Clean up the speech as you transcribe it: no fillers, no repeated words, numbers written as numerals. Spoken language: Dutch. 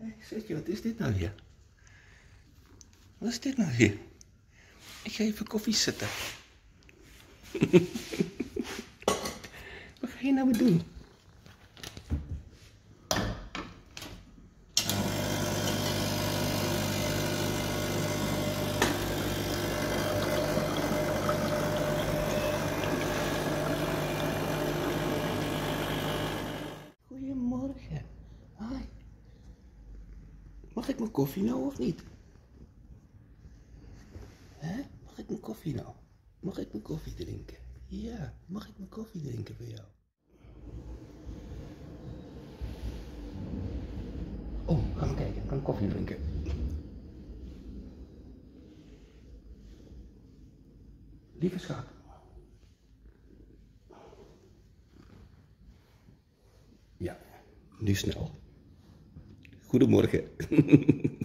Hé, Setje, wat is dit nou weer? Wat is dit nou weer? Ik ga even koffie zetten. Wat ga je nou weer doen? Goedemorgen. Hoi. Mag ik mijn koffie nou of niet? Hè? Mag ik mijn koffie nou? Mag ik mijn koffie drinken? Ja, mag ik mijn koffie drinken bij jou? Oh, ga maar kijken, ik kan koffie drinken. Lieve schat. Ja, nu snel. Goedemorgen.